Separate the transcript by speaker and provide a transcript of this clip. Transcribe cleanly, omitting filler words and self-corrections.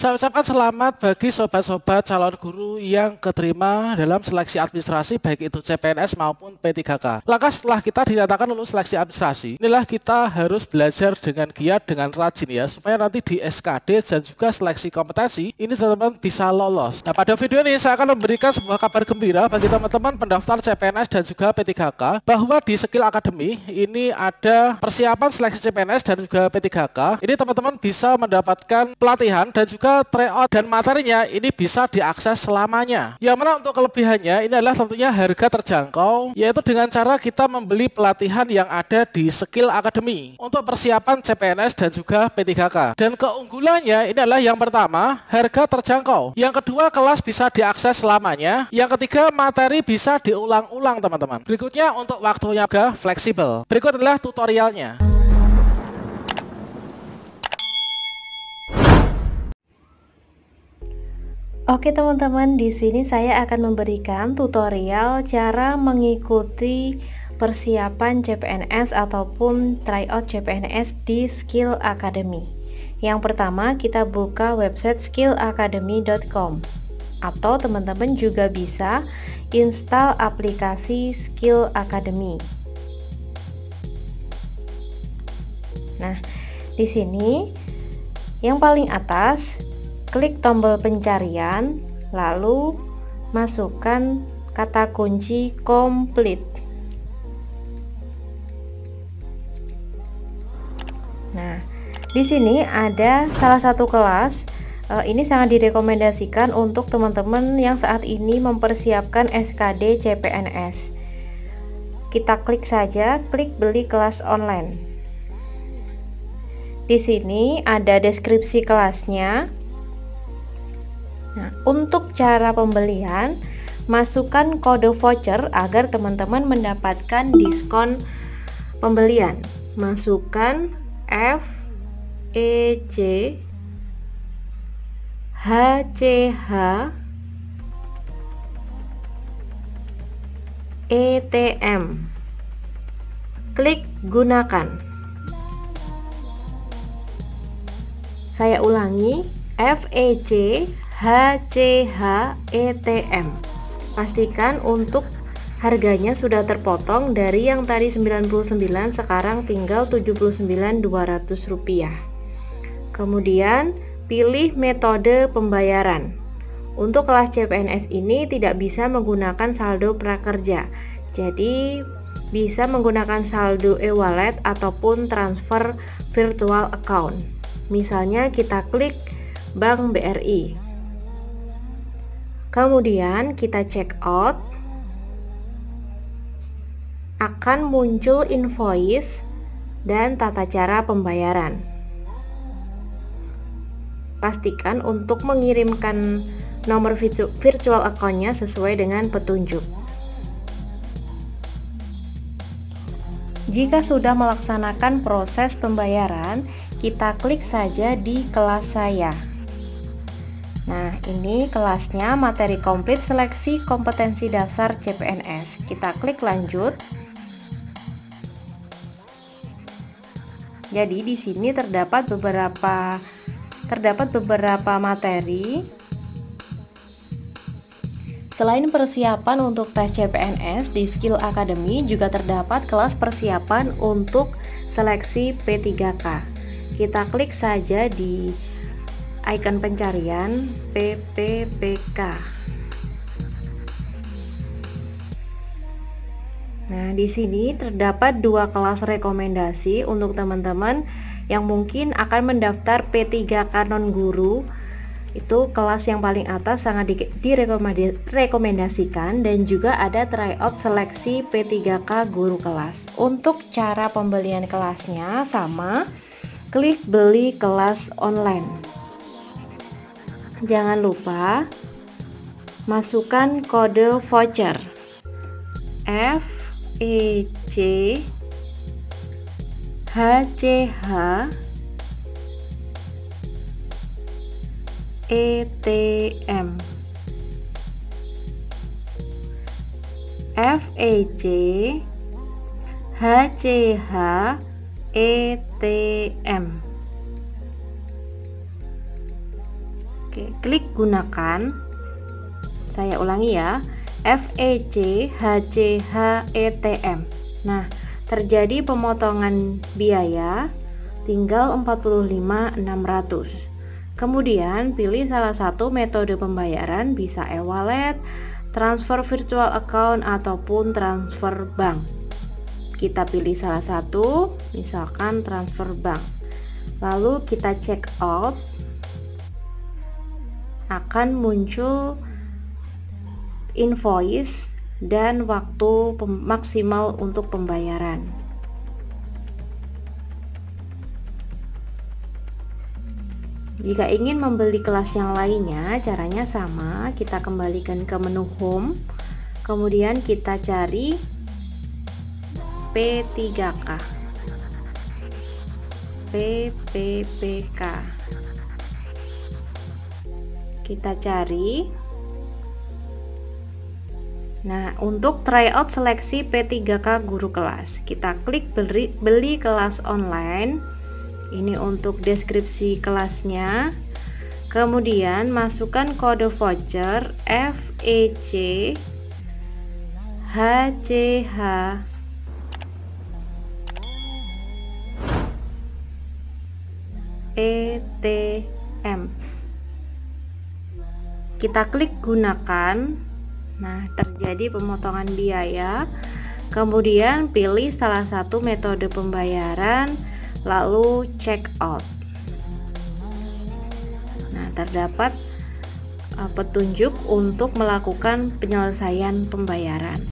Speaker 1: Saya ucapkan selamat bagi sobat-sobat calon guru yang keterima dalam seleksi administrasi baik itu CPNS maupun P3K. Langkah setelah kita dinyatakan lulus seleksi administrasi, inilah kita harus belajar dengan giat, dengan rajin ya, supaya nanti di SKD dan juga seleksi kompetensi ini teman-teman bisa lolos. Nah, pada video ini saya akan memberikan sebuah kabar gembira bagi teman-teman pendaftar CPNS dan juga P3K bahwa di Skill Academy ini ada persiapan seleksi CPNS dan juga P3K. Ini teman-teman bisa mendapatkan pelatihan dan juga tryout, dan materinya ini bisa diakses selamanya. Yang mana untuk kelebihannya ini adalah tentunya harga terjangkau, yaitu dengan cara kita membeli pelatihan yang ada di Skill Academy untuk persiapan CPNS dan juga P3K. Dan keunggulannya ini adalah yang pertama, harga terjangkau. Yang kedua, kelas bisa diakses selamanya. Yang ketiga, materi bisa diulang-ulang teman-teman. Berikutnya untuk waktunya juga fleksibel. Berikut adalah tutorialnya.
Speaker 2: Oke teman-teman, di sini saya akan memberikan tutorial cara mengikuti persiapan CPNS ataupun tryout CPNS di Skill Academy. Yang pertama, kita buka website skillacademy.com, atau teman-teman juga bisa install aplikasi Skill Academy. Nah, di sini yang paling atas klik tombol pencarian, lalu masukkan kata kunci complete. Nah, di sini ada salah satu kelas. Ini sangat direkomendasikan untuk teman-teman yang saat ini mempersiapkan SKD CPNS. Kita klik saja, klik beli kelas online. Di sini ada deskripsi kelasnya. Nah, untuk cara pembelian, masukkan kode voucher agar teman-teman mendapatkan diskon pembelian. Masukkan FEC HCH ETM. Klik gunakan. Saya ulangi, FEC HCH ETM. Pastikan untuk harganya sudah terpotong dari yang tadi 99, sekarang tinggal 79.200 rupiah. Kemudian pilih metode pembayaran. Untuk kelas CPNS ini tidak bisa menggunakan saldo prakerja, jadi bisa menggunakan saldo e-wallet ataupun transfer virtual account. Misalnya kita klik Bank BRI. Kemudian kita check out, akan muncul invoice dan tata cara pembayaran. Pastikan untuk mengirimkan nomor virtual account-nya sesuai dengan petunjuk. Jika sudah melaksanakan proses pembayaran, kita klik saja di kelas saya. Nah, ini kelasnya materi komplit seleksi kompetensi dasar CPNS. Kita klik lanjut. Jadi di sini terdapat beberapa materi. Selain persiapan untuk tes CPNS di Skill Academy, juga terdapat kelas persiapan untuk seleksi P3K. Kita klik saja di icon pencarian PPPK. Nah, di sini terdapat dua kelas rekomendasi untuk teman-teman yang mungkin akan mendaftar P3K non guru. Itu kelas yang paling atas sangat direkomendasikan, dan juga ada tryout seleksi P3K guru kelas. Untuk cara pembelian kelasnya sama, klik beli kelas online. Jangan lupa masukkan kode voucher FEC HCH ETM. FEC HCH ETM. Oke, klik gunakan. Saya ulangi ya, FECHCHETM. Nah, terjadi pemotongan biaya tinggal 45.600. Kemudian pilih salah satu metode pembayaran, bisa e-wallet, transfer virtual account ataupun transfer bank. Kita pilih salah satu, misalkan transfer bank. Lalu kita check out. Akan muncul invoice dan waktu maksimal untuk pembayaran. Jika ingin membeli kelas yang lainnya, caranya sama. Kita kembalikan ke menu home, kemudian kita cari P3K, PPPK. Kita cari. Nah, untuk tryout seleksi P3K guru kelas, kita klik beli kelas online. Ini untuk deskripsi kelasnya. Kemudian masukkan kode voucher FEC HCH ETM. Kita klik gunakan. Nah, terjadi pemotongan biaya. Kemudian pilih salah satu metode pembayaran, lalu check out. Nah, terdapat petunjuk untuk melakukan penyelesaian pembayaran.